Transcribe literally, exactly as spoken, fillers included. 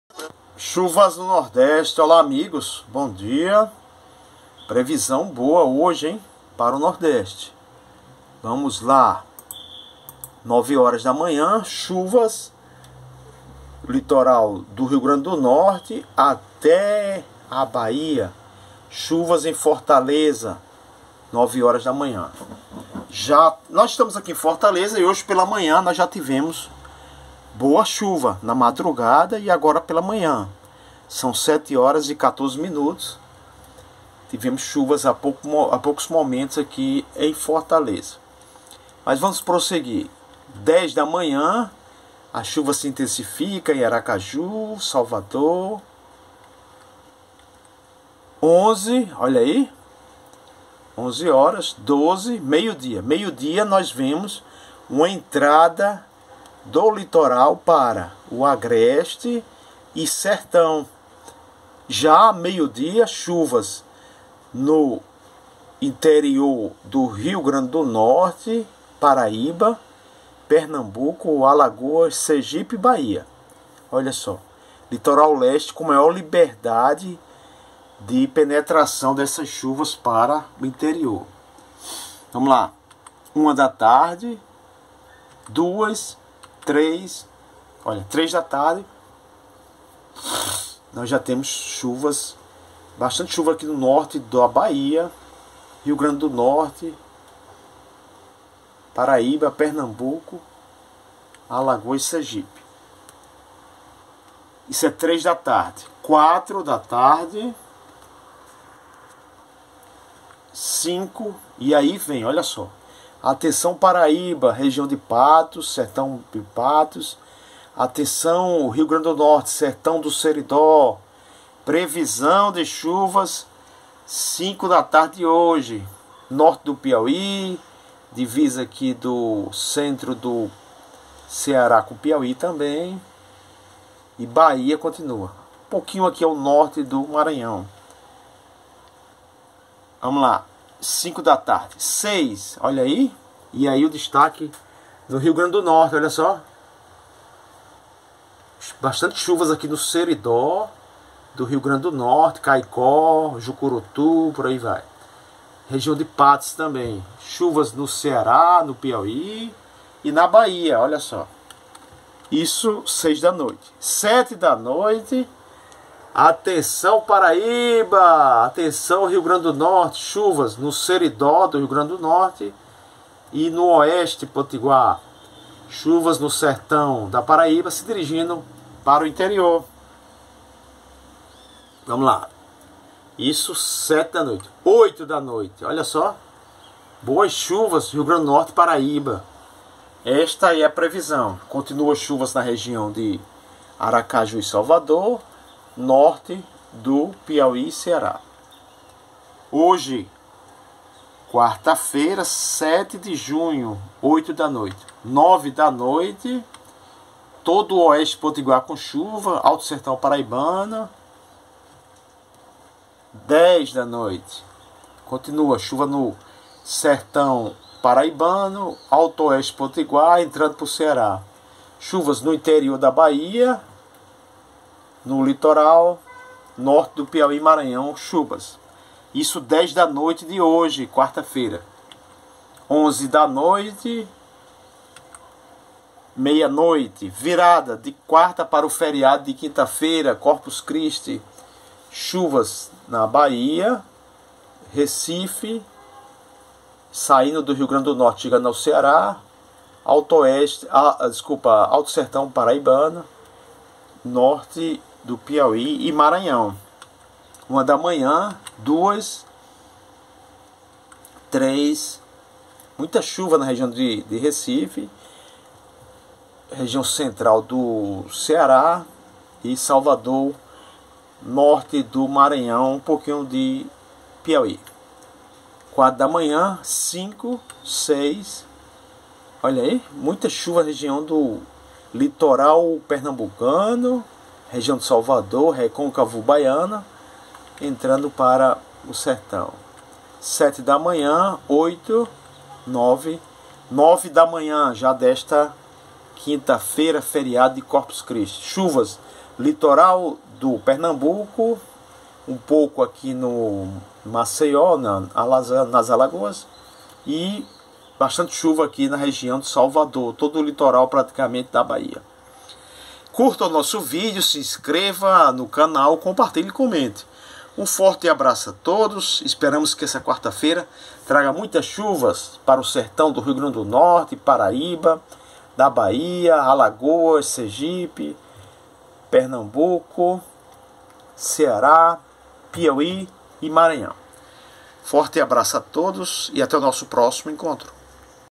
Chuvas no Nordeste. Olá, amigos, bom dia. Previsão boa hoje, hein, para o Nordeste. Vamos lá. nove horas da manhã, chuvas litoral do Rio Grande do Norte até a Bahia. Chuvas em Fortaleza, nove horas da manhã. Já nós estamos aqui em Fortaleza e hoje pela manhã nós já tivemos boa chuva na madrugada e agora pela manhã. São sete horas e quatorze minutos. Tivemos chuvas há, pouco, há poucos momentos aqui em Fortaleza. Mas vamos prosseguir. dez da manhã, a chuva se intensifica em Aracaju, Salvador. onze, olha aí. onze horas, doze, meio-dia. Meio-dia nós vemos uma entrada do litoral para o Agreste e Sertão. Já meio-dia, chuvas no interior do Rio Grande do Norte, Paraíba, Pernambuco, Alagoas, Sergipe e Bahia. Olha só, litoral leste com maior liberdade de penetração dessas chuvas para o interior. Vamos lá, uma da tarde, duas, três, olha, três da tarde, nós já temos chuvas, bastante chuva aqui no norte da Bahia, Rio Grande do Norte, Paraíba, Pernambuco, Alagoas e Sergipe. Isso é três da tarde. quatro da tarde, cinco, e aí vem, olha só. Atenção Paraíba, região de Patos, Sertão de Patos. Atenção Rio Grande do Norte, Sertão do Seridó. Previsão de chuvas cinco da tarde de hoje. Norte do Piauí, divisa aqui do centro do Ceará com Piauí também. E Bahia continua. Um pouquinho aqui ao norte do Maranhão. Vamos lá. cinco da tarde. seis, olha aí. E aí o destaque do Rio Grande do Norte, olha só. Bastante chuvas aqui no Seridó, do Rio Grande do Norte, Caicó, Jucurutu, por aí vai. Região de Patos também. Chuvas no Ceará, no Piauí e na Bahia, olha só. Isso seis da noite. sete da noite. Atenção Paraíba, atenção Rio Grande do Norte, chuvas no Seridó do Rio Grande do Norte e no oeste Potiguar. Chuvas no sertão da Paraíba se dirigindo para o interior. Vamos lá. Isso sete da noite. oito da noite, olha só. Boas chuvas Rio Grande do Norte e Paraíba. Esta aí é a previsão. Continua chuvas na região de Aracaju e Salvador, norte do Piauí e Ceará. Hoje, quarta-feira, sete de junho, oito da noite. nove da noite, todo o oeste potiguar com chuva, Alto Sertão Paraibana. dez da noite, continua chuva no Sertão Paraibano, Alto Oeste Potiguar, entrando para o Ceará. Chuvas no interior da Bahia, no litoral, norte do Piauí e Maranhão, chuvas. Isso dez da noite de hoje, quarta-feira. onze da noite, meia-noite, virada de quarta para o feriado de quinta-feira, Corpus Christi. Chuvas na Bahia, Recife, saindo do Rio Grande do Norte, chegando ao Ceará, Alto Oeste, ah, desculpa, Alto Sertão Paraibano, norte do Piauí e Maranhão. Uma da manhã, duas, três, muita chuva na região de, de Recife, região central do Ceará e Salvador, norte do Maranhão, um pouquinho de Piauí. quatro da manhã, cinco, seis, olha aí, muita chuva na região do litoral pernambucano, região de Salvador, Recôncavo Baiana, entrando para o sertão. sete da manhã, oito, nove, nove da manhã já desta quinta-feira, feriado de Corpus Christi. Chuvas litoral do Pernambuco, um pouco aqui no Maceió, na, nas Alagoas, e bastante chuva aqui na região de Salvador, todo o litoral praticamente da Bahia. Curta o nosso vídeo, se inscreva no canal, compartilhe e comente. Um forte abraço a todos, esperamos que essa quarta-feira traga muitas chuvas para o sertão do Rio Grande do Norte, Paraíba, da Bahia, Alagoas, Sergipe, Pernambuco, Ceará, Piauí e Maranhão. Forte abraço a todos e até o nosso próximo encontro.